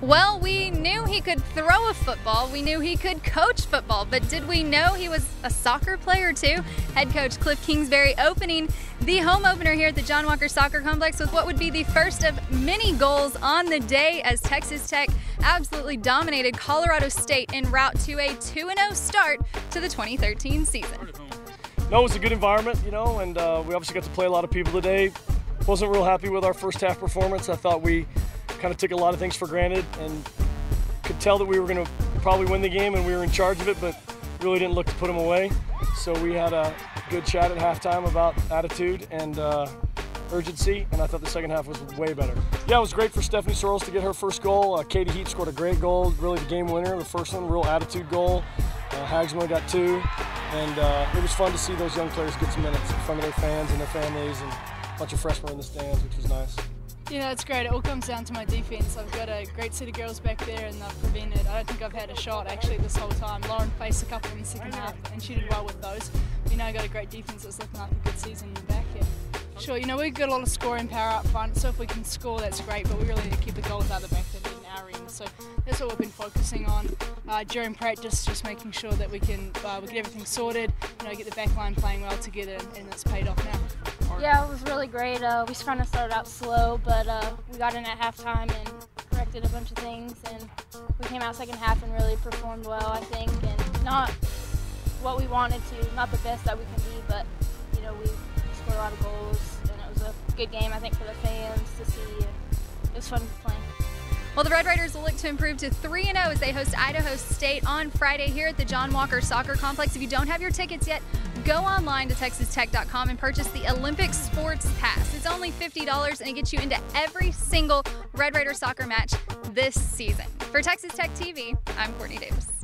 Well, we knew he could throw a football, we knew he could coach football, but did we know he was a soccer player too? Head coach Cliff Kingsbury opening the home opener here at the John Walker Soccer Complex with what would be the first of many goals on the day as Texas Tech absolutely dominated Colorado State en route to a 2-0 start to the 2013 season. No, it was a good environment, and we obviously got to play a lot of people today. Wasn't real happy with our first half performance. I thought we kind of took a lot of things for granted and could tell that we were going to probably win the game and we were in charge of it, but really didn't look to put them away. So we had a good chat at halftime about attitude and urgency, and I thought the second half was way better. Yeah, it was great for Stephanie Sorrells to get her first goal. Katie Heap scored a great goal, really the game winner, the first one, real attitude goal. Hagsma got 2, and it was fun to see those young players get some minutes in front of their fans and their families, and a bunch of freshmen in the stands, which was nice. Yeah, it's great. It all comes down to my defense. I've got a great set of girls back there and they've prevented. I don't think I've had a shot actually this whole time. Lauren faced a couple in the second half and she did well with those. We now got a great defense that's looking like a good season in the back here. Sure, we've got a lot of scoring power up front, so if we can score, that's great, but we really need to keep the goals out of the back end in our end. So that's what we've been focusing on during practice, just making sure that we can get everything sorted, get the back line playing well together, and it's paid off now. Yeah, it was really great. We kind of started out slow, but we got in at halftime and corrected a bunch of things, and we came out second half and really performed well, I think, and not what we wanted to, not the best that we can be, but we scored a lot of goals, and it was a good game, I think, for the fans to see, and it was fun playing. Well, the Red Raiders will look to improve to 3-0 as they host Idaho State on Friday here at the John Walker Soccer Complex. If you don't have your tickets yet, go online to texastech.com and purchase the Olympic Sports Pass. It's only $50 and it gets you into every single Red Raider soccer match this season. For Texas Tech TV, I'm Courtney Davis.